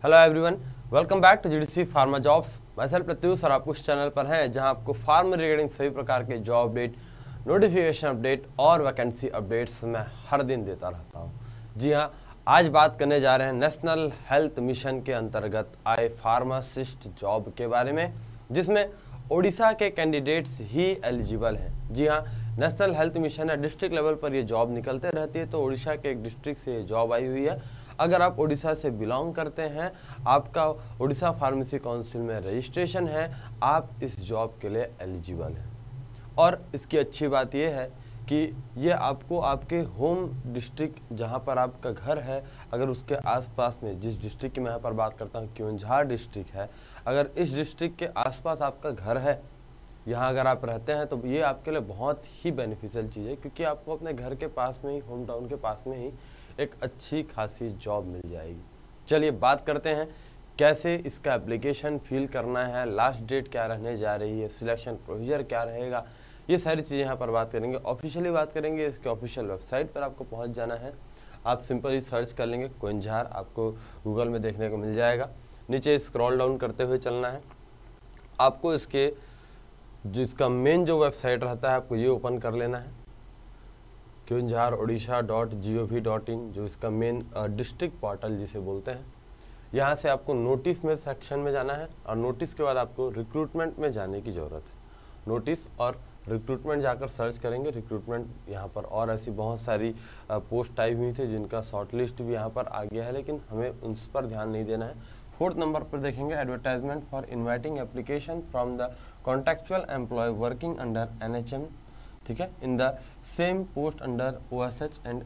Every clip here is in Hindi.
Hello everyone, welcome back to GDC pharma jobs. मैं सेल्फ प्रत्युष और आप उस चैनल पर हैं जहां आपको फार्मा रिगार्डिंग सभी प्रकार के जॉब अपडेट, नोटिफिकेशन अपडेट और वैकेंसी अपडेट्स मैं हर दिन देता रहता हूं। जी हां, आज बात करने जा रहे हैं नेशनल हेल्थ मिशन के अंतर्गत आए फार्मासिस्ट जॉब के बारे में, जिसमें ओडिशा के कैंडिडेट्स ही एलिजिबल हैं। जी हाँ, नेशनल हेल्थ मिशन है, डिस्ट्रिक्ट लेवल पर ये जॉब निकलते रहती है, तो ओडिशा के एक डिस्ट्रिक्ट से ये जॉब आई हुई है। अगर आप ओडिशा से बिलोंग करते हैं, आपका ओडिशा फार्मेसी काउंसिल में रजिस्ट्रेशन है, आप इस जॉब के लिए एलिजिबल हैं। और इसकी अच्छी बात यह है कि ये आपको आपके होम डिस्ट्रिक्ट जहाँ पर आपका घर है, अगर उसके आसपास में, जिस डिस्ट्रिक्ट की मैं यहाँ पर बात करता हूँ क्योंझार डिस्ट्रिक्ट है, अगर इस डिस्ट्रिक्ट के आसपास आपका घर है, यहाँ अगर आप रहते हैं तो ये आपके लिए बहुत ही बेनिफिशियल चीज़ है, क्योंकि आपको अपने घर के पास में ही, होम टाउन के पास में ही एक अच्छी खासी जॉब मिल जाएगी। चलिए बात करते हैं कैसे इसका एप्लीकेशन फिल करना है, लास्ट डेट क्या रहने जा रही है, सिलेक्शन प्रोसीजर क्या रहेगा, ये सारी चीज़ें यहाँ पर बात करेंगे। ऑफिशियली बात करेंगे, इसके ऑफिशियल वेबसाइट पर आपको पहुँच जाना है। आप सिंपली सर्च कर लेंगे क्योंझार, आपको गूगल में देखने को मिल जाएगा। नीचे स्क्रॉल डाउन करते हुए चलना है। आपको इसके जिसका मेन जो वेबसाइट रहता है, आपको ये ओपन कर लेना है, kyunjharodisha.gov.in, जो इसका मेन डिस्ट्रिक्ट पोर्टल जिसे बोलते हैं। यहाँ से आपको नोटिस में सेक्शन में जाना है, और नोटिस के बाद आपको रिक्रूटमेंट में जाने की ज़रूरत है। नोटिस और रिक्रूटमेंट जाकर सर्च करेंगे। रिक्रूटमेंट यहाँ पर और ऐसी बहुत सारी पोस्ट आई हुई थी जिनका शॉर्ट लिस्ट भी यहाँ पर आ गया है, लेकिन हमें उस पर ध्यान नहीं देना है। 4th नंबर पर देखेंगे advertisement for inviting application from the contractual employ working under NHM, ठीक है, in the same post under OSH and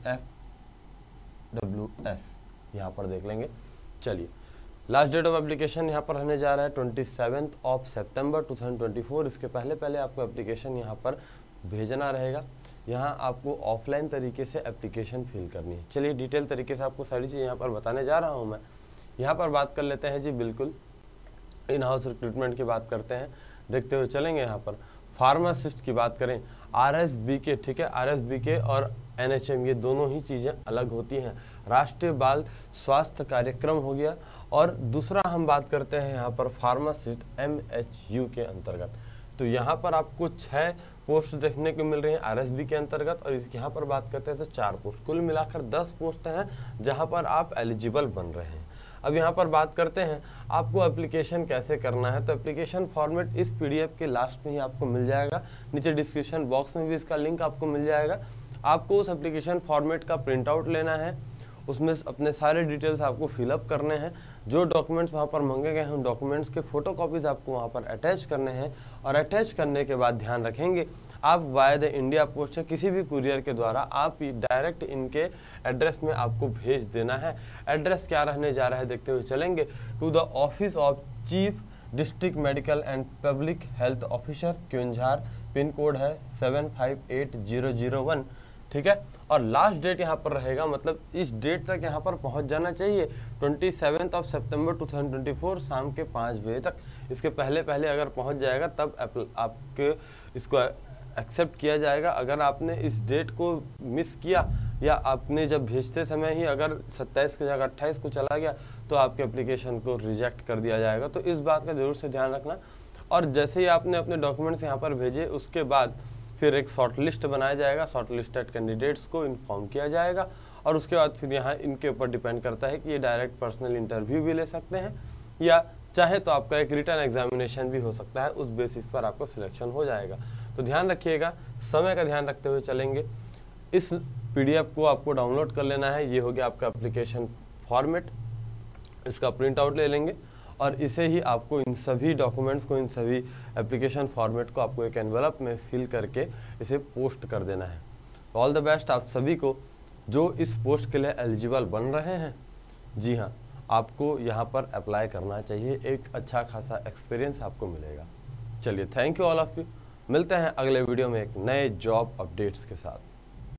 FWS, यहाँ पर देख लेंगे। चलिए, लास्ट डेट ऑफ एप्लीकेशन यहाँ पर रहने जा रहा है 27 सितंबर 2024। इसके पहले आपको एप्लीकेशन यहाँ पर भेजना रहेगा। यहाँ आपको ऑफलाइन तरीके से एप्लीकेशन फिल करनी है। चलिए डिटेल तरीके से आपको सारी चीज़ यहाँ पर बताने जा रहा हूँ मैं। यहाँ पर बात कर लेते हैं जी, बिल्कुल इन हाउस रिक्रूटमेंट की बात करते हैं, देखते हुए चलेंगे। यहाँ पर फार्मासिस्ट की बात करें, RSBK, ठीक है, RSBK और NHM ये दोनों ही चीज़ें अलग होती हैं। राष्ट्रीय बाल स्वास्थ्य कार्यक्रम हो गया, और दूसरा हम बात करते हैं यहाँ पर फार्मासिस्ट MHU के अंतर्गत। तो यहाँ पर आपको 6 पोस्ट देखने को मिल रही हैं RSB के अंतर्गत, और इसके यहाँ पर बात करते हैं तो 4 पोस्ट, कुल मिलाकर 10 पोस्ट हैं जहाँ पर आप एलिजिबल बन रहे हैं। अब यहाँ पर बात करते हैं आपको एप्लीकेशन कैसे करना है। तो एप्लीकेशन फॉर्मेट इस PDF के लास्ट में ही आपको मिल जाएगा, नीचे डिस्क्रिप्शन बॉक्स में भी इसका लिंक आपको मिल जाएगा। आपको उस एप्लीकेशन फॉर्मेट का प्रिंट आउट लेना है, उसमें अपने सारे डिटेल्स आपको फिलअप करने हैं। जो डॉक्यूमेंट्स वहाँ पर मांगे गए हैं उन डॉक्यूमेंट्स के फोटोकॉपीज आपको वहाँ पर अटैच करने हैं, और अटैच करने के बाद ध्यान रखेंगे आप वाया द इंडिया पोस्ट या किसी भी कुरियर के द्वारा आप डायरेक्ट इनके एड्रेस में आपको भेज देना है। एड्रेस क्या रहने जा रहा है देखते हुए चलेंगे, to the office of chief district medical and public health officer Keonjhar, pin code है 758001, ठीक है। और लास्ट डेट यहाँ पर रहेगा, मतलब इस डेट तक यहाँ पर पहुँच जाना चाहिए 27 सितंबर 2024 शाम के 5 बजे तक। इसके पहले अगर पहुँच जाएगा तब आपके इसको एक्सेप्ट किया जाएगा। अगर आपने इस डेट को मिस किया, या आपने जब भेजते समय ही अगर 27 की जगह 28 को चला गया, तो आपके एप्लीकेशन को रिजेक्ट कर दिया जाएगा। तो इस बात का जरूर से ध्यान रखना। और जैसे ही आपने अपने डॉक्यूमेंट्स यहाँ पर भेजे, उसके बाद फिर एक शॉर्ट लिस्ट बनाया जाएगा, शॉर्ट लिस्टेड कैंडिडेट्स को इन्फॉर्म किया जाएगा, और उसके बाद फिर यहाँ इनके ऊपर डिपेंड करता है कि ये डायरेक्ट पर्सनल इंटरव्यू भी ले सकते हैं, या चाहे तो आपका एक रिटन एग्जामिनेशन भी हो सकता है। उस बेसिस पर आपका सिलेक्शन हो जाएगा। तो ध्यान रखिएगा, समय का ध्यान रखते हुए चलेंगे। इस PDF को आपको डाउनलोड कर लेना है। ये हो गया आपका एप्लीकेशन फॉर्मेट, इसका प्रिंट आउट ले लेंगे, और इसे ही आपको इन सभी डॉक्यूमेंट्स को, इन सभी एप्लीकेशन फॉर्मेट को आपको एक एनवेलप में फिल करके इसे पोस्ट कर देना है। तो ऑल द बेस्ट आप सभी को जो इस पोस्ट के लिए एलिजिबल बन रहे हैं। जी हाँ, आपको यहाँ पर अप्लाई करना चाहिए, एक अच्छा खासा एक्सपीरियंस आपको मिलेगा। चलिए, thank you all of you. मिलते हैं अगले वीडियो में एक नए जॉब अपडेट्स के साथ।